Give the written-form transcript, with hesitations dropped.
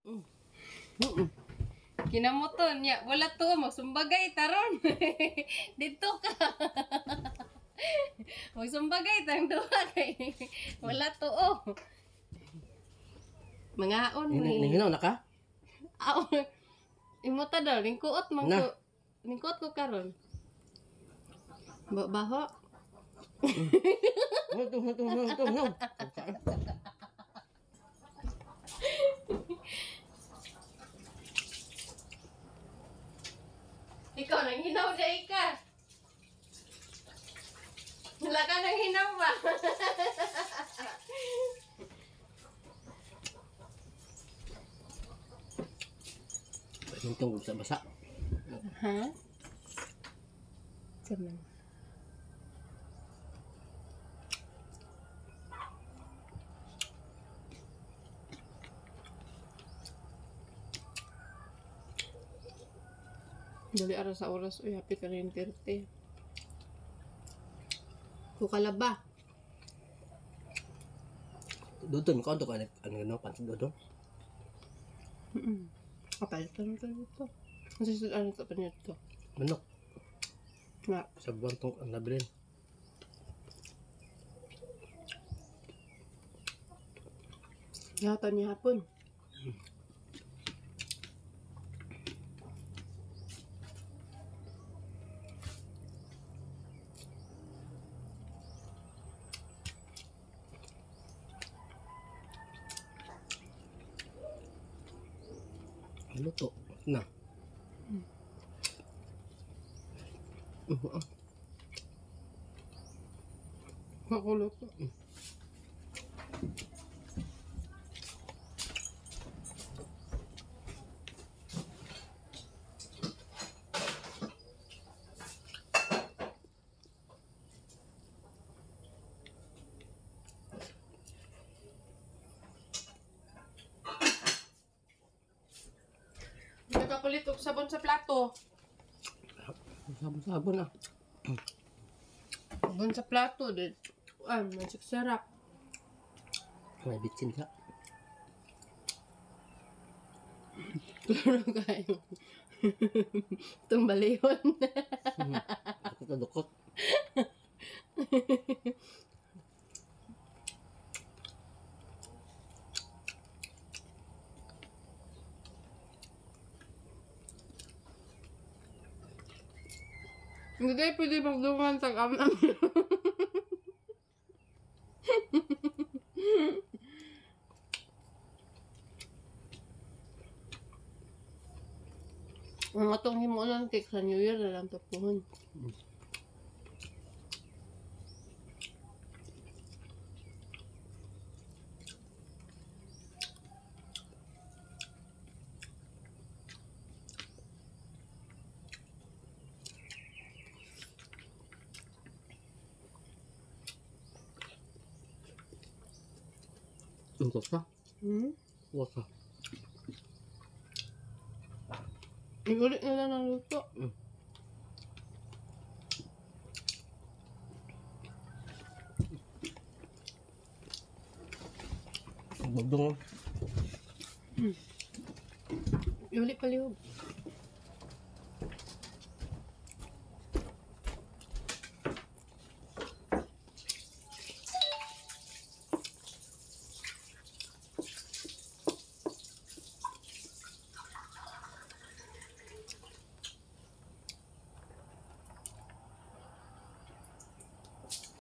Mm. Mm. Kinamuton niya, wala to, magsumbagay taron. Dito ka. Magsumbagay tang duha kay wala to oh. Mangaon ni. Ninginaw na ka? Aw. Imuta daw lingkuot man Na. ko. Lingkuot ko karon. Baho. No. Ikaw nang hinaw dai ka. Wala ka nang hinaw ba? Itong basa-basa. Ha? Saman. Dali ara sa oras uy, happy ka rin 30. Kukalaba. Dudon ko to ano pansin dudon. Kapal ka ito. Kasi ano ito pa nito? Manok Na. sa buwan tong ang nabilin. Yata niya hapon. Luto na. Makulo to. Nakakulit og sabon sa plato. Sabon-sabon na. Sabon sa plato. Magic sarap. May bitsin ka. Klaro kayo. Tumbalihon. Ako kadukot. Hindi tayo pwede magdungan sa kamam. Ang atong himulan cake sa New Year na lang tapuhon. Ingkos ka? Huwag ka. Igulit na lang ang luto. Bugdong. Iulit palihog.